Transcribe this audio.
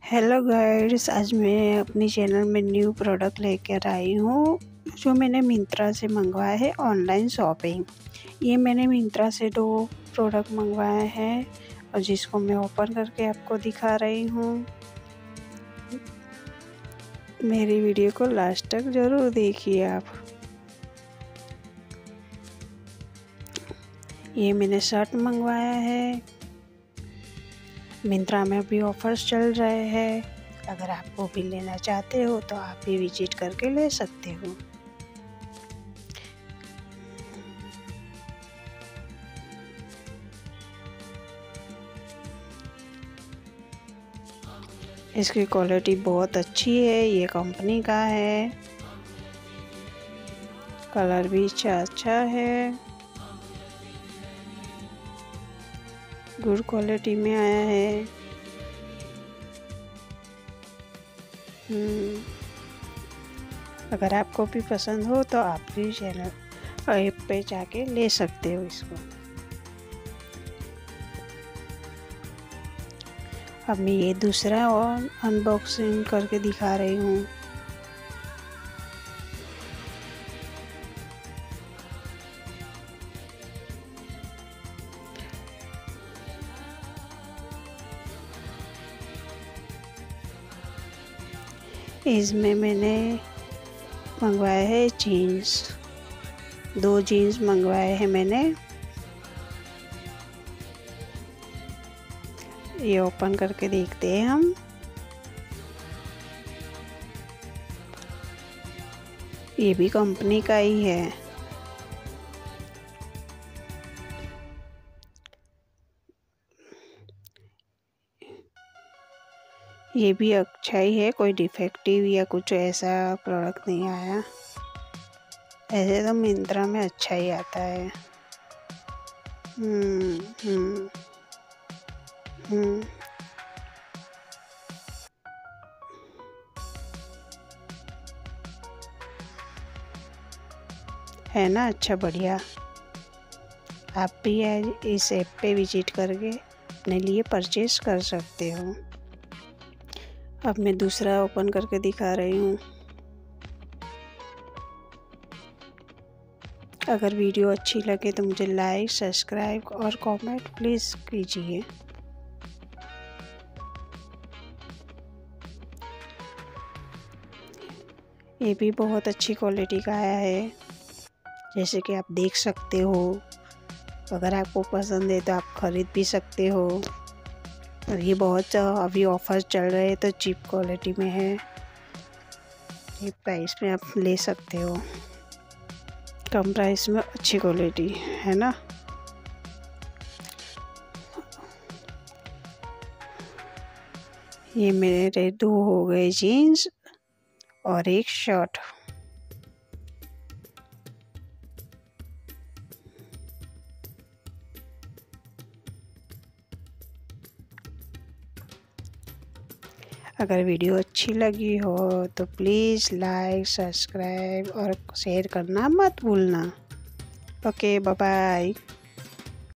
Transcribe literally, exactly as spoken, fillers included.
Hello guys, आज मैं अपनी चैनल में न्यू प्रोडक्ट लेकर आई हूँ जो मैंने मिंत्रा से मंगवाया है। Online shopping. ये मैंने मिंत्रा से दो प्रोडक्ट मंगवाए हैं और जिसको मैं ओपन करके आपको दिखा रही हूँ। मेरी वीडियो को लास्ट तक ज़रूर देखिए आप। ये मैंने शर्ट मंगवाया है। मिंत्रा में भी ऑफर्स चल रहे हैं। अगर आपको भी लेना चाहते हो तो आप भी विजिट करके ले सकते हो। इसकी क्वालिटी बहुत अच्छी है। ये कंपनी का है। कलर भी अच्छा अच्छा है। गुड क्वालिटी में आया है। हम्म अगर आपको भी पसंद हो तो आप भी चैनल ऐप पे जाके ले सकते हो इसको। अब मैं ये दूसरा और अनबॉक्सिंग करके दिखा रही हूँ। इसमें मैंने मंगवाया है जीन्स। दो जीन्स मंगवाए हैं मैंने। ये ओपन करके देखते हैं हम। ये भी कंपनी का ही है। ये भी अच्छा ही है। कोई डिफेक्टिव या कुछ ऐसा प्रोडक्ट नहीं आया। ऐसे तो मिंत्रा में अच्छा ही आता है। हम्म हम्म हम्म है ना, अच्छा बढ़िया। आप भी इस ऐप पे विजिट करके अपने लिए परचेज कर सकते हो। अब मैं दूसरा ओपन करके दिखा रही हूँ। अगर वीडियो अच्छी लगे तो मुझे लाइक, सब्सक्राइब और कमेंट प्लीज़ कीजिए। ये भी बहुत अच्छी क्वालिटी का आया है, जैसे कि आप देख सकते हो। अगर आपको पसंद है तो आप खरीद भी सकते हो। और ये बहुत अभी ऑफर चल रहे हैं तो चीप क्वालिटी में है। ये प्राइस में आप ले सकते हो। कम प्राइस में अच्छी क्वालिटी है ना। ये मेरे दो हो गए जीन्स और एक शर्ट। अगर वीडियो अच्छी लगी हो तो प्लीज़ लाइक, सब्सक्राइब और शेयर करना मत भूलना। Okay, bye bye.